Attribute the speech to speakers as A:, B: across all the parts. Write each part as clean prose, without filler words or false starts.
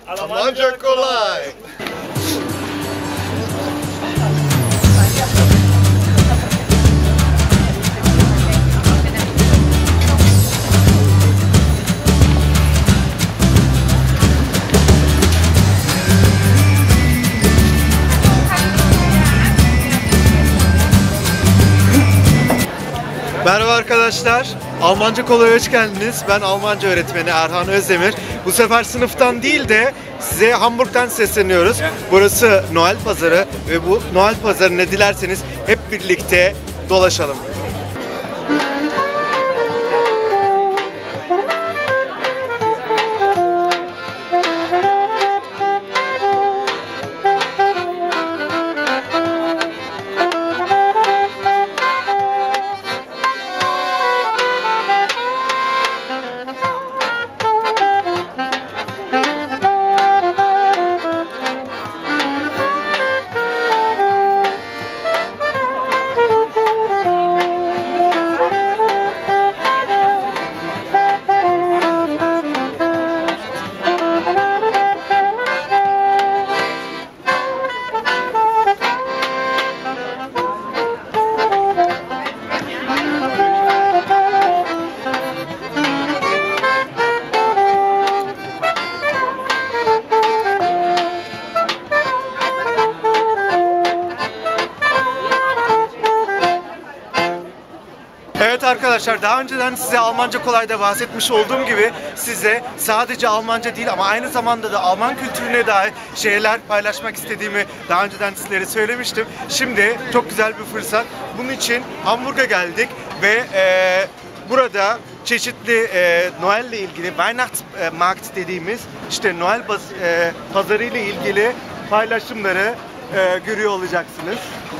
A: Almanca kolay.
B: Merhaba arkadaşlar, Almanca Kolay'a hoş geldiniz. Ben Almanca öğretmeni Erhan Özdemir. Bu sefer sınıftan değil de size Hamburg'dan sesleniyoruz. Burası Noel Pazarı ve bu Noel Pazarı'nı dilerseniz hep birlikte dolaşalım. Evet arkadaşlar, daha önceden size Almanca Kolay'da bahsetmiş olduğum gibi size sadece Almanca değil ama aynı zamanda da Alman kültürüne dair şeyler paylaşmak istediğimi daha önceden sizlere söylemiştim. Şimdi çok güzel bir fırsat. Bunun için Hamburg'a geldik ve burada çeşitli Noel ile ilgili Weihnachtsmarkt dediğimiz işte Noel pazarı ile ilgili paylaşımları görüyor olacaksınız.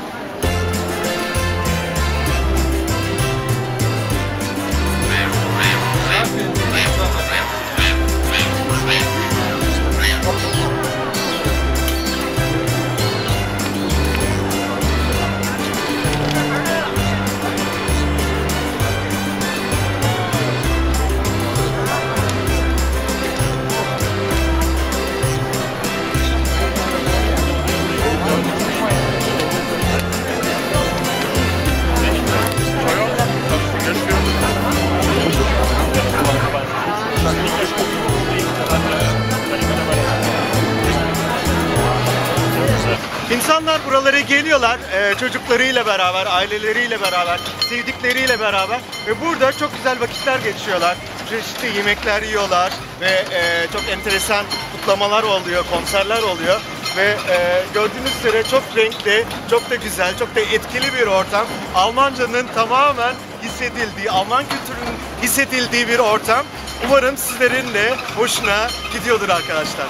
B: İnsanlar buralara geliyorlar çocuklarıyla beraber, aileleriyle beraber, sevdikleriyle beraber ve burada çok güzel vakitler geçiriyorlar. Çeşitli yemekler yiyorlar ve çok enteresan kutlamalar oluyor, konserler oluyor ve gördüğünüz üzere çok renkli, çok da güzel, çok da etkili bir ortam. Almancanın tamamen hissedildiği, Alman kültürünün hissedildiği bir ortam. Umarım sizlerin de hoşuna gidiyordur arkadaşlar.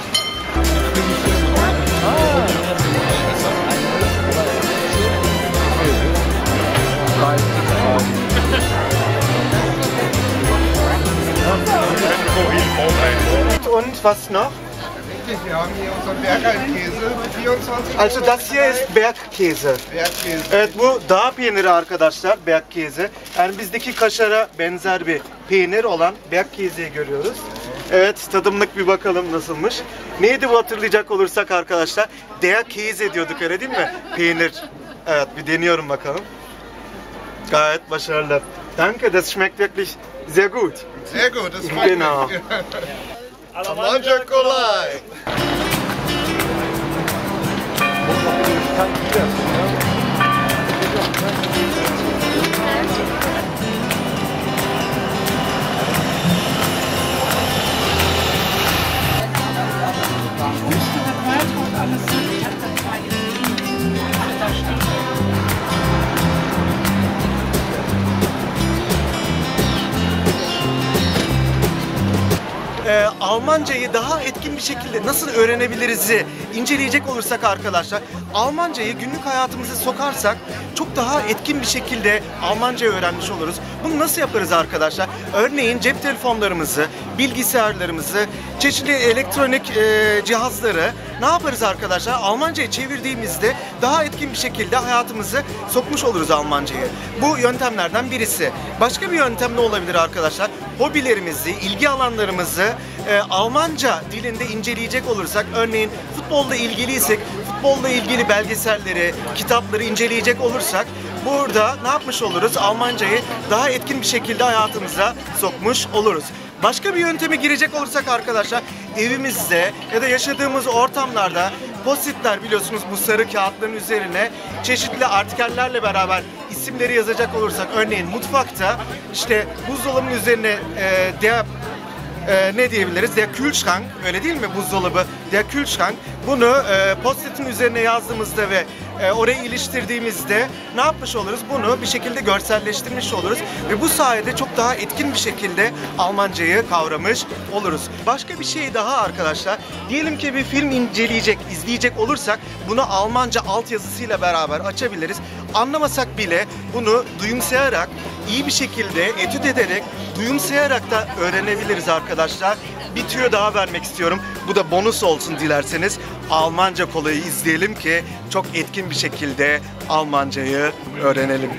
B: Und was noch?
A: Wir haben hier unseren Bergkäse, 24
B: Also das hier ist Bergkäse.
A: Bergkäse.
B: Evet, bu dağ peyniri arkadaşlar, Bergkäse. Yani bizdeki kaşara benzer bir peynir olan Bergkäse'yi görüyoruz. Evet, tadımlık bir bakalım nasılmış. Neydi bu hatırlayacak olursak arkadaşlar? Der Käse diyorduk, öyle değil mi? Peynir. Evet, bir deniyorum bakalım. Gayet başarılı. Danke, das schmeckt wirklich sehr gut.
A: Sehr gut, das freut
B: Genau.
A: mich. Almanca kolay.
B: Almancayı daha etkin bir şekilde nasıl öğrenebiliriz'i inceleyecek olursak arkadaşlar, Almancayı günlük hayatımıza sokarsak çok daha etkin bir şekilde Almanca öğrenmiş oluruz. Bunu nasıl yaparız arkadaşlar? Örneğin cep telefonlarımızı, bilgisayarlarımızı, çeşitli elektronik cihazları ne yaparız arkadaşlar? Almanca'ya çevirdiğimizde daha etkin bir şekilde hayatımızı sokmuş oluruz Almanca'yı. Bu yöntemlerden birisi. Başka bir yöntem ne olabilir arkadaşlar? Hobilerimizi, ilgi alanlarımızı Almanca dilinde inceleyecek olursak, örneğin futbolla ilgiliysek, futbolla ilgili belgeselleri, kitapları inceleyecek olursak, burada ne yapmış oluruz? Almancayı daha etkin bir şekilde hayatımıza sokmuş oluruz. Başka bir yönteme girecek olursak arkadaşlar, evimizde ya da yaşadığımız ortamlarda post-itler, biliyorsunuz bu sarı kağıtların üzerine çeşitli artikellerle beraber isimleri yazacak olursak, örneğin mutfakta işte buzdolabının üzerine ne diyebiliriz? Der Kühlschrank, öyle değil mi? Buzdolabı, der Kühlschrank. Bunu post-it'in üzerine yazdığımızda ve oraya iliştirdiğimizde ne yapmış oluruz? Bunu bir şekilde görselleştirmiş oluruz ve bu sayede çok daha etkin bir şekilde Almancayı kavramış oluruz. Başka bir şey daha arkadaşlar. Diyelim ki bir film izleyecek olursak bunu Almanca altyazısıyla beraber açabiliriz. Anlamasak bile bunu duyumsayarak, iyi bir şekilde etüt ederek, duyumsayarak da öğrenebiliriz arkadaşlar. Bir tüyo daha vermek istiyorum. Bu da bonus olsun dilerseniz. Almanca kolayı izleyelim ki çok etkin bir şekilde Almancayı öğrenelim.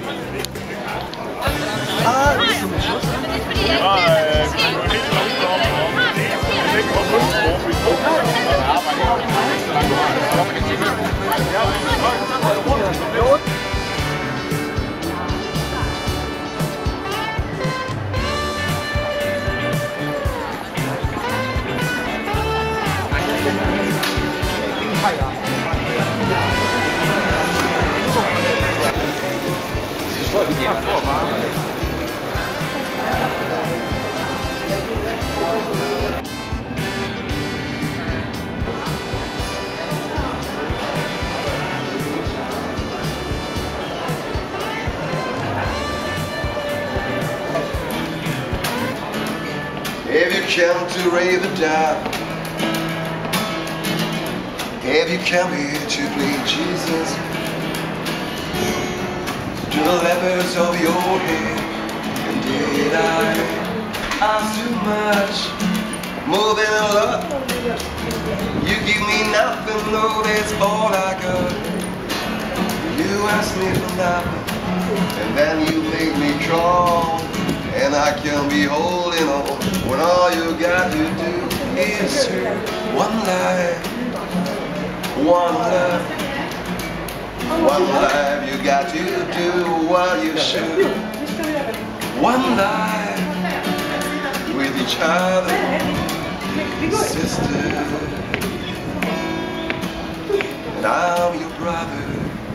A: Have you come to raise the down? Have you come here to plead Jesus? To the lepers of your head? And did I ask too much? More than a lot. You give me nothing, no, that's all I got. You asked me for nothing, and then you made me crawl. And I can be holding on when all you got to do is one life, one love, one life. You got to do what you should. One life with each other, sister. And I'm your brother.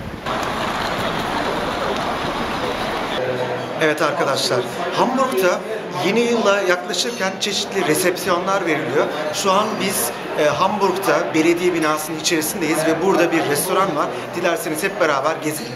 B: Evet arkadaşlar, Hamburg'da yeni yılla yaklaşırken çeşitli resepsiyonlar veriliyor. Şu an biz Hamburg'da belediye binasının içerisindeyiz ve burada bir restoran var. Dilerseniz hep beraber gezelim.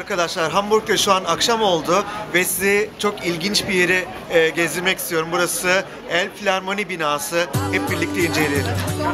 B: arkadaşlar, Hamburg'da şu an akşam oldu ve sizi çok ilginç bir yere gezdirmek istiyorum. Burası Elbphilharmonie binası. Hep birlikte inceleyelim.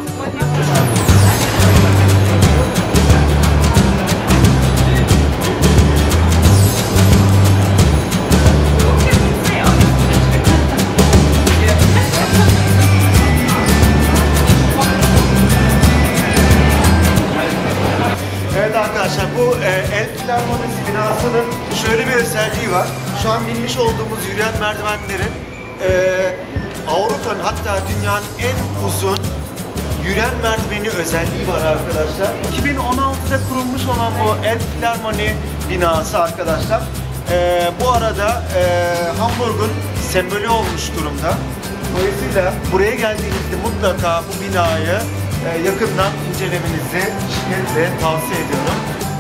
B: Evet arkadaşlar, bu Elbphilharmonie binasının şöyle bir özelliği var. Şu an binmiş olduğumuz yürüyen merdivenlerin Avrupa'nın, hatta dünyanın en uzun yürüyen merdiveni özelliği var arkadaşlar. 2016'da kurulmuş olan bu Elbphilharmonie binası arkadaşlar, bu arada Hamburg'un sembolü olmuş durumda. Dolayısıyla buraya geldiğinizde mutlaka bu binayı yakından incelemenizi şiddetle tavsiye ediyorum.